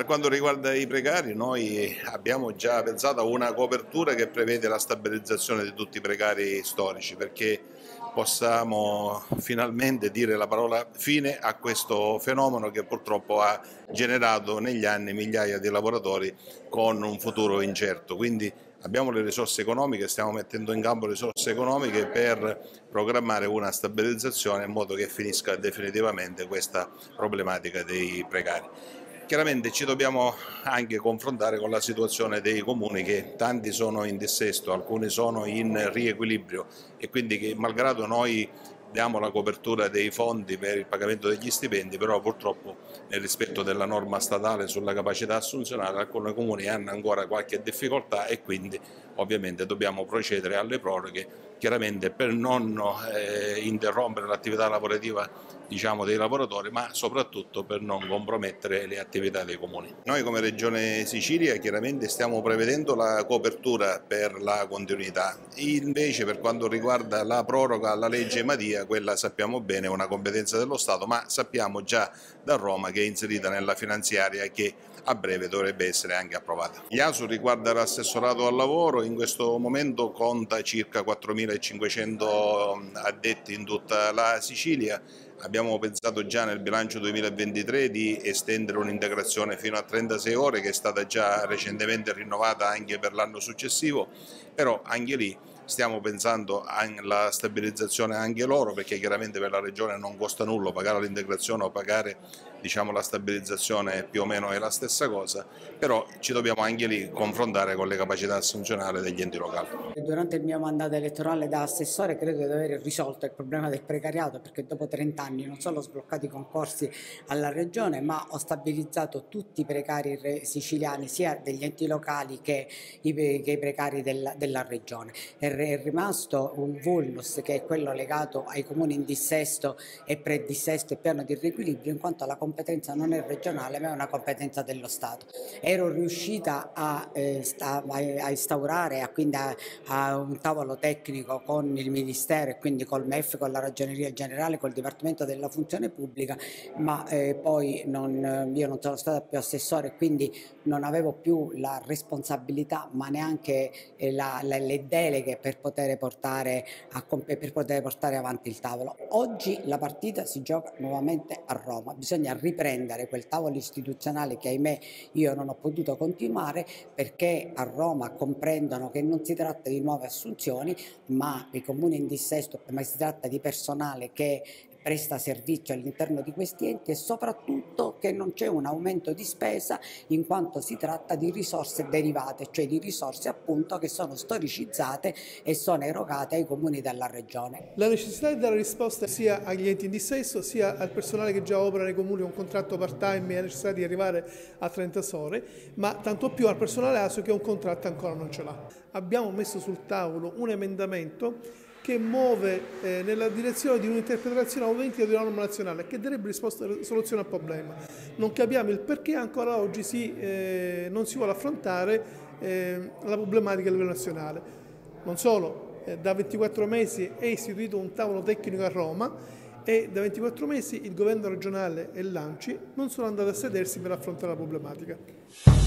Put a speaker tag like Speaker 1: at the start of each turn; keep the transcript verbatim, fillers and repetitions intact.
Speaker 1: Per quanto riguarda i precari, noi abbiamo già pensato a una copertura che prevede la stabilizzazione di tutti i precari storici, perché possiamo finalmente dire la parola fine a questo fenomeno che purtroppo ha generato negli anni migliaia di lavoratori con un futuro incerto. Quindi abbiamo le risorse economiche, stiamo mettendo in campo risorse economiche per programmare una stabilizzazione in modo che finisca definitivamente questa problematica dei precari. Chiaramente ci dobbiamo anche confrontare con la situazione dei comuni, che tanti sono in dissesto, alcuni sono in riequilibrio e quindi che malgrado noi diamo la copertura dei fondi per il pagamento degli stipendi, però purtroppo nel rispetto della norma statale sulla capacità assunzionale alcuni comuni hanno ancora qualche difficoltà e quindi ovviamente dobbiamo procedere alle proroghe, chiaramente per non eh, interrompere l'attività lavorativa, diciamo, dei lavoratori, ma soprattutto per non compromettere le attività dei comuni. Noi come Regione Sicilia chiaramente stiamo prevedendo la copertura per la continuità, invece per quanto riguarda la proroga alla legge Madia, quella sappiamo bene è una competenza dello Stato, ma sappiamo già da Roma che è inserita nella finanziaria che a breve dovrebbe essere anche approvata. Gli A S U riguarda l'assessorato al lavoro, in questo momento conta circa quattromilacinquecento addetti in tutta la Sicilia. Abbiamo pensato già nel bilancio duemilaventitré di estendere un'integrazione fino a trentasei ore che è stata già recentemente rinnovata anche per l'anno successivo, però anche lì stiamo pensando alla stabilizzazione anche loro, perché chiaramente per la Regione non costa nulla pagare l'integrazione o pagare, diciamo, la stabilizzazione, più o meno è la stessa cosa, però ci dobbiamo anche lì confrontare con le capacità assunzionali degli enti locali.
Speaker 2: Durante il mio mandato elettorale da assessore credo di aver risolto il problema del precariato, perché dopo trenta anni non solo ho sbloccato i concorsi alla Regione, ma ho stabilizzato tutti i precari siciliani, sia degli enti locali che i, che i precari della, della Regione. È, è rimasto un vulnus che è quello legato ai comuni in dissesto e pre-dissesto e piano di riequilibrio, in quanto la competenza non è regionale ma è una competenza dello Stato. Ero riuscita a, eh, sta, a instaurare a, quindi a, a un tavolo tecnico con il Ministero e quindi col M E F, con la Ragioneria Generale, col Dipartimento della Funzione Pubblica, ma eh, poi non, io non sono stata più assessore, quindi non avevo più la responsabilità ma neanche eh, la, la, le deleghe per poter, portare a, per poter portare avanti il tavolo. Oggi la partita si gioca nuovamente a Roma, bisogna riprendere quel tavolo istituzionale che ahimè io non ho potuto continuare, perché a Roma comprendono che non si tratta di nuove assunzioni, ma i comuni in dissesto, ma si tratta di personale che presta servizio all'interno di questi enti e soprattutto che non c'è un aumento di spesa, in quanto si tratta di risorse derivate, cioè di risorse appunto che sono storicizzate e sono erogate ai comuni della Regione.
Speaker 3: La necessità di dare risposta sia agli enti in dissesto sia al personale che già opera nei comuni con contratto part-time e ha necessità di arrivare a trentasei ore, ma tanto più al personale A S U che un contratto ancora non ce l'ha. Abbiamo messo sul tavolo un emendamento che muove eh, nella direzione di un'interpretazione autentica di una norma nazionale che darebbe risposta e soluzione al problema. Non capiamo il perché ancora oggi si, eh, non si vuole affrontare eh, la problematica a livello nazionale. Non solo, eh, da ventiquattro mesi è istituito un tavolo tecnico a Roma e da ventiquattro mesi il governo regionale e l'A N C I non sono andati a sedersi per affrontare la problematica.